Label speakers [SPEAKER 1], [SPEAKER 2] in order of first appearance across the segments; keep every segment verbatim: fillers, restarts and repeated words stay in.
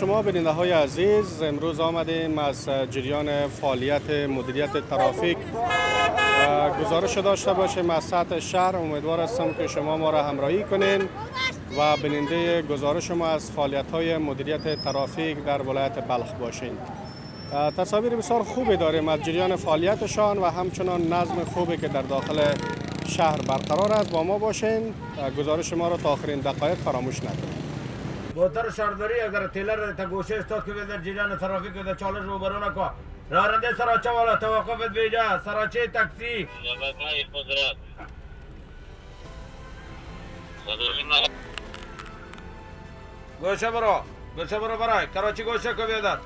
[SPEAKER 1] شما بیننده های عزیز، امروز آمدیم از جریان فعالیت مدیریت ترافیک گزارش داشته باشیم از سطح شهر. امیدوار هستم که شما ما را همراهی کنین و بیننده گزارش ما از فعالیت های مدیریت ترافیک در ولایت بلخ باشین. تصاویر بسیار خوبی داریم از جریان فعالیتشان و همچنان نظم خوبی که در داخل شهر برقرار است. با ما باشین، گزارش ما را تا آخرین دقایق فراموش نکنید.
[SPEAKER 2] بوتر شهرداری اگر تیلر تا گوشه استاد که در جریان ترافیک در چالش روبرو نکو. راننده سراچه والا توقفت بیجا، سراچه تاکسی.
[SPEAKER 3] شبکه قدرت.
[SPEAKER 2] گوشه برو، گوشه برو برای کراچی گوشه کو بیادر.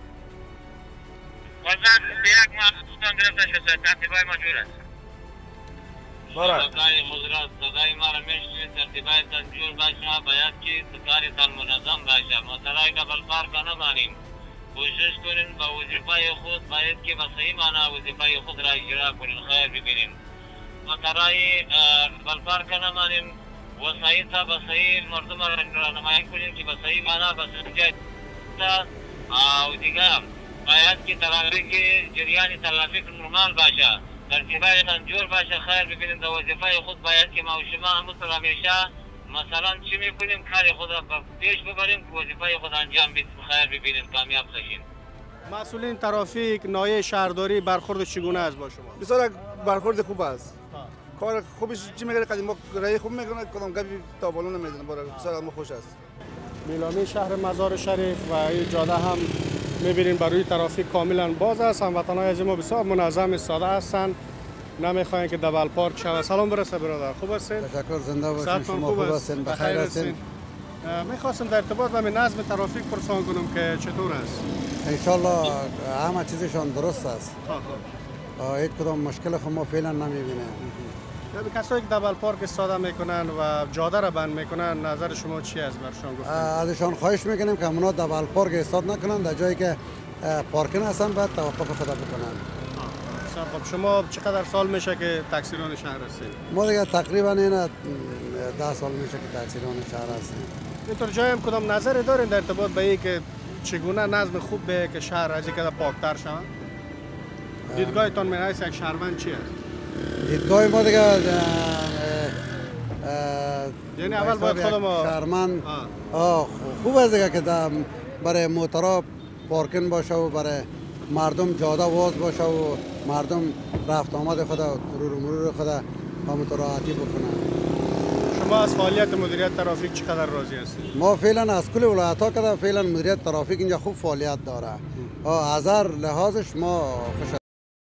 [SPEAKER 3] قدرت یک مخصوصا گرفته شده ترتیبای مجبور است.
[SPEAKER 2] برای
[SPEAKER 3] شبکه قدرت صدای ما را میشنوید، ترتیبای تنجور باشه، باید که کارتان منظم باشه. مسئله قبل پارک نمانیم. کوشش کنین با وظیفه خود باید که به صحیح معنا وظیفه خود را اجرا کنین. خیر ببینیم. مسئله قبل پارک نمانیم. وسایل تا به صحیح مردم را راهنمایی کنیم که به صحیح معنا به صحیح جای او دیگه باید که ترافیک جریان ترافیک نرمال باشه. ترتیبای تنجور باشه. خیر ببینیم در وظیفه خود باید که ما و شما همونطور همیشه مثلا چی میکنیم کار خود را پیش ببریم که وظیفه خود انجام بدیم. خیر ببینیم کامیاب بشیم.
[SPEAKER 1] مسئولین ترافیک نایه شهرداری برخورد چگونه است با شما؟
[SPEAKER 4] بسیار برخورد خوب است. کار خوبش چی میگه قدیم ما رای خوب میکنه کدام گپی تا بالا نمیزنه. برای بسیار ما خوش است.
[SPEAKER 1] میلامی شهر مزار شریف و این جاده هم میبینیم بر روی ترافیک کاملا باز است. هموطنان از ما بسیار منظم ایستاده هستند، نمیخواین که دبل پارک شود. سلام برسه برادر، خوب هستین؟
[SPEAKER 4] تشکر، زنده باشین. شما خوب هستین؟ بخیر هستین؟
[SPEAKER 1] میخواستم در ارتباط با نظم ترافیک پرسان کنم که چطور است؟
[SPEAKER 4] انشالله همه چیزشان درست است. هیچ کدام مشکل خود ما فعلا نمیبینیم.
[SPEAKER 1] کسایی که دبل پارک استفاده میکنن و جاده را بند میکنن، نظر شما چی است برشان گفتن؟
[SPEAKER 4] ازشان خواهش میکنیم که همونا دبل پارک استفاده نکنن، در جایی که پارکینگ هستن باید توقف خود بکنن.
[SPEAKER 1] خب شما چقدر سال میشه که تاکسیران شهر هستید؟
[SPEAKER 4] ما دیگه تقریبا اینا ده سال میشه که تاکسیران شهر هستیم.
[SPEAKER 1] اینطور جای هم کدام نظری دارین در ارتباط به این که چگونه نظم خوب به که شهر از اینکه پاکتر شود؟ دیدگاهتان من از یک شهروند چی است؟
[SPEAKER 4] دیدگاه ما دیگه
[SPEAKER 1] یعنی اول باید خودم
[SPEAKER 4] شهروند خوب است دیگه که برای موتورا پارکینگ باشه و برای مردم جاده واز باشه و مردم رفت آمد خود مرور و مرور خود همونطور راحتی بکنن.
[SPEAKER 1] شما از فعالیت مدیریت ترافیک چقدر راضی هستید؟
[SPEAKER 4] ما فعلا از کل ولایت ها که فعلا مدیریت ترافیک اینجا خوب فعالیت داره. از هر لحاظش ما خوش.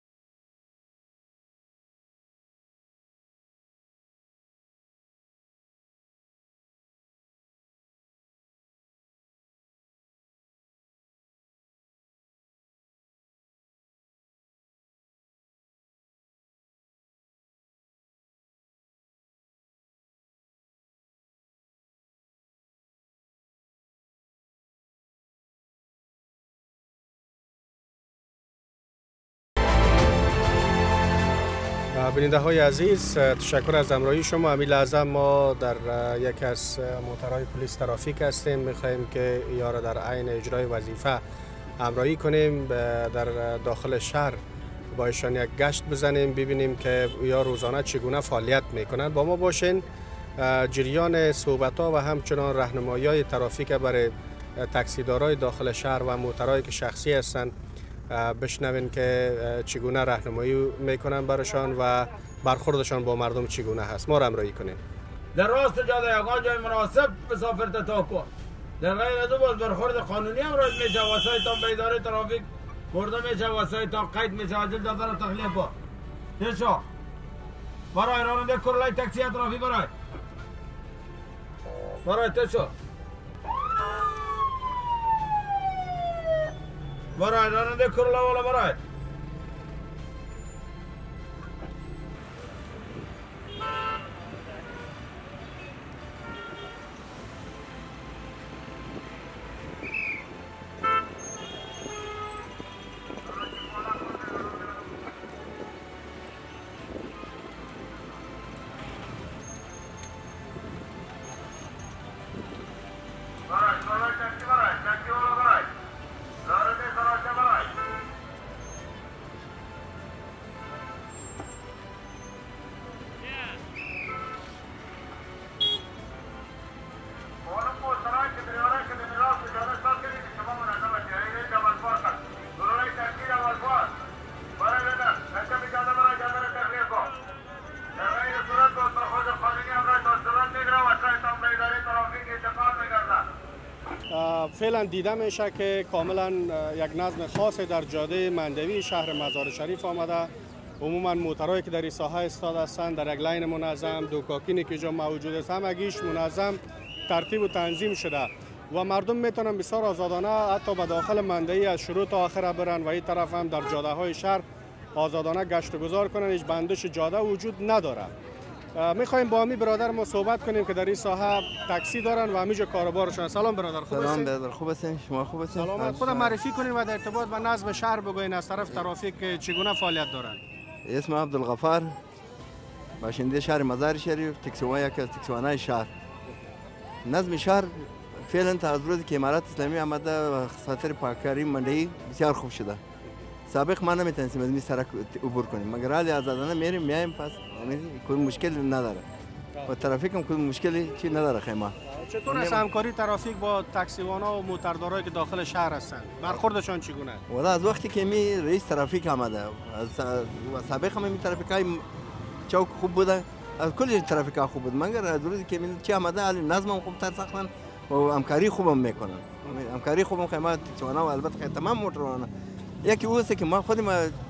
[SPEAKER 1] بیننده های عزیز، تشکر از همراهی شما. همین لحظه ما در یک از موتورهای پلیس ترافیک هستیم. میخواهیم که یا را در عین اجرای وظیفه همراهی کنیم در داخل شهر، با ایشان یک گشت بزنیم ببینیم که یا روزانه چگونه فعالیت میکنن. با ما باشین. جریان صحبت ها و همچنان راهنمایی ترافیک برای تاکسیدارای داخل شهر و موتورهایی که شخصی هستند بشنوین که چگونه راهنمایی میکنن برشان و برخوردشان با مردم چگونه هست. ما را همراهی کنین.
[SPEAKER 2] در راست جاده یگان جای مناسب مسافر تا کن. در غیر دو باز برخورد قانونی هم راه میشه. وسایلتان به اداره ترافیک برده میشه، وسایلتان قید میشه، عاجل جاده را تخلیه کن. تشو برای راننده کرلای تاکسی ترافیک برای برای تشو برای راننده کرلا والا برای برای برای تاکسی برای تاکسی والا برای
[SPEAKER 1] فعلا دیده میشه که کاملا یک نظم خاصی در جاده مندوی شهر مزار شریف آمده. عموما موترهایی که در این ساحه استاد هستند در یک لین منظم، دوکاکینی که اینجا موجود است همگیش منظم ترتیب و تنظیم شده و مردم میتونن بسیار آزادانه حتی به داخل مندوی از شروع تا آخر برن و این طرف هم در جاده های شهر آزادانه گشت و گذار کنن. هیچ بندش جاده وجود نداره. میخوایم با امی برادر ما صحبت کنیم که در این ساحه تاکسی دارن و همیشه کاروبارشون. سلام برادر، خوب هستین؟
[SPEAKER 5] سلام برادر، خوب هستین؟ شما خوب هستین؟
[SPEAKER 1] سلامت. خودم معرفی کنین و در ارتباط با نظم شهر بگوین از طرف ترافیک چگونه فعالیت دارن.
[SPEAKER 5] اسم عبدالغفار، باشنده شهر مزار شریف، تکسیوان یک از تکسیوانای شهر. نظم شهر فعلا تا از روزی که امارات اسلامی آمده و خاطر پاککاری مندهی بسیار خوب شده. سابق ما نمیتونستیم از این سرک عبور کنیم، مگر حالی آزادانه میریم میایم، پس کوئی مشکل نداره و ترافیک هم کوئی مشکلی چی نداره. خیمه
[SPEAKER 1] چطور است همکاری ترافیک با تاکسیوانا و موتردارایی که داخل شهر هستند؟ برخوردشان چگونه؟
[SPEAKER 5] والا از وقتی که می رئیس ترافیک آمده و سابق هم می ترافیکای چوک خوب بوده، از کل ترافیکا خوب بود، مگر از روزی که می چی آمده حالی نظم هم خوب تر ساختن و همکاری خوبم میکنن. همکاری خوبم خیمه تاکسیوانا و البته تمام موتوروانا یکی او است که ما خودیم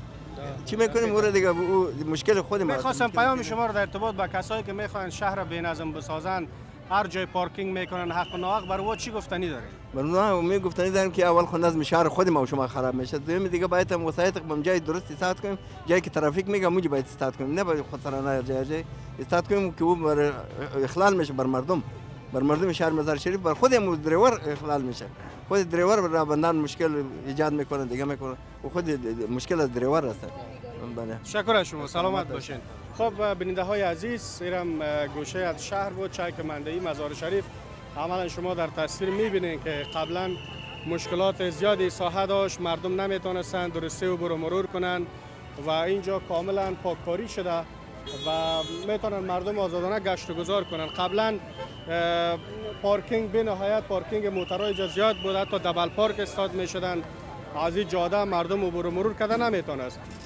[SPEAKER 5] چی میکنیم او را دیگه او مشکل خودیم.
[SPEAKER 1] میخواستم پیام شما رو در ارتباط با کسایی که میخوان شهر بی‌نظم بسازن، هر جای پارکینگ میکنن حق و ناحق، برای او چی گفتنی دارین؟
[SPEAKER 5] برای اونا می گفتنی داریم که اول خود نظم شهر خود ما و شما خراب میشه، دوم دیگه باید هم وسایط به جای درست استفاده کنیم، جایی که ترافیک میگه موجی باید استفاده کنیم، نه باید خود سرانه جای جای استفاده کنیم که او بر اخلال میشه بر مردم، بر مردم شهر مزار شریف، بر خودم دریور اخلال میشه. خود دریور برای بندان مشکل ایجاد میکنه دیگه میکنه و خود مشکل از دریور هست.
[SPEAKER 1] تشکر از شما، سلامت باشین. خب بیننده های عزیز، ایرم گوشه از شهر بود، چایک مندوی مزار شریف. عملا شما در تصویر میبینید که قبلا مشکلات زیادی ساحه داشت، مردم نمیتونستند درسته و برو مرور کنند و اینجا کاملا پاککاری شده و میتونن مردم آزادانه گشت و گذار کنن. قبلا پارکینگ به نهایت پارکینگ موترهای اینجا زیاد بود، حتی دبل پارک استاد میشدن، از این جاده مردم عبور و مرور کردن نمیتونست.